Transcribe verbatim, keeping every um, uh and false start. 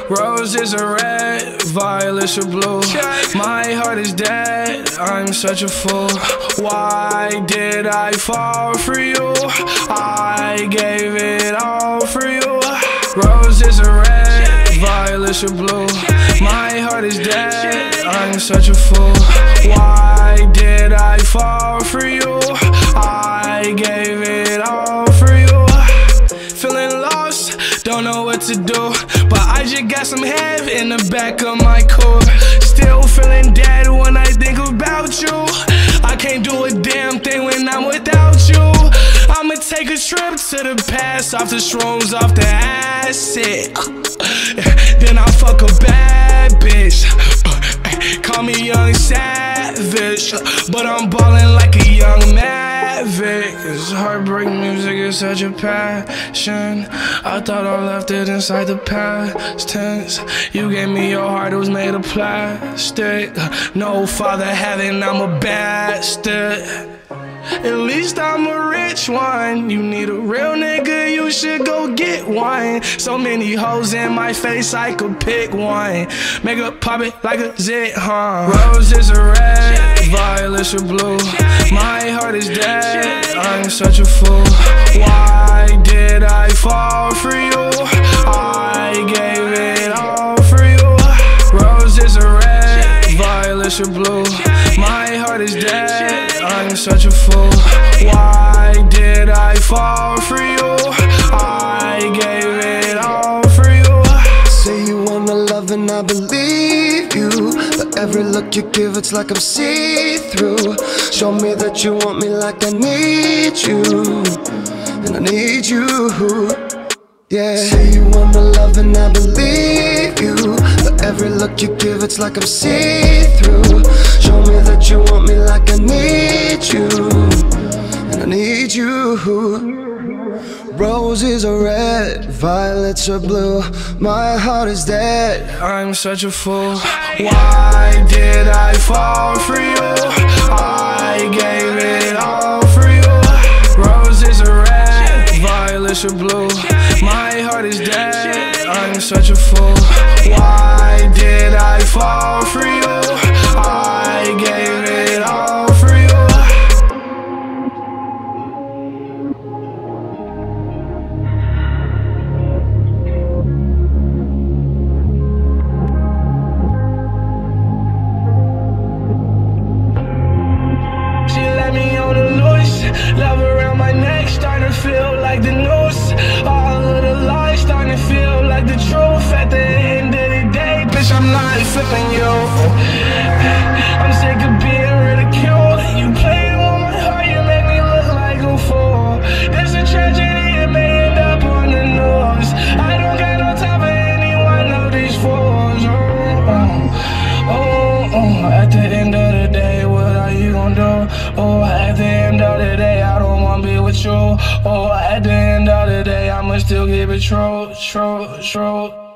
Roses are red, violets are blue. My heart is dead, I'm such a fool. Why did I fall for you? I gave it all for you. Roses are red, violets are blue. My heart is dead, I'm such a fool. Why did I fall for you? I gave it all for you. Feeling lost, don't know what to do, but I just got some head in the back of my core. Still feeling dead when I think about you. I can't do a damn thing when I'm without you. I'ma take a trip to the past, off the shrooms, off the acid. Then I fuck a bad bitch. Call me young savage, but I'm ballin' like a young maverick. Cause heartbreak music is such a passion. I thought I left it inside the past tense. You gave me your heart, it was made of plastic. No father heaven, I'm a bastard. At least I'm a rich one. You need a real nigga, you should go get one. So many hoes in my face, I could pick one. Make her pop it like a zit, huh? Roses are red, violets are blue. My heart is dead, I'm such a fool. Why did I fall for you? I gave it all for you. Roses are red, violets are blue. My heart is dead, I'm such a fool. Why did I fall for you? I gave it all for you. Say you want my love and I believe you, but every look you give it's like I'm see-through. Show me that you want me like I need you, and I need you. Yeah. Say you want my love and I believe you, but every look you give it's like I'm see-through. Show me that you want me like I need you, and I need you. Roses are red, violets are blue. My heart is dead, I'm such a fool. Why did I fall for you? I gave it all for you. Roses are red, violets are blue. My heart is dead, I'm such a fool. Why did I fall for you? I gave it all for you. She let me on the loose, love around my neck, starting to feel like the noose. All of the lies starting to feel like the truth. At the end of the day, bitch, I'm not feeling you. I'm sick of being ridiculed. You played with my heart, you make me look like a fool. There's a tragedy, it may end up on the news. I don't got no time for any one of these fools. Oh, oh, oh. At the end of the day, what are you gonna do? Oh, at the end of the day, I don't wanna be with you. Oh, at the end of the day, I'ma still keep it true, true, true.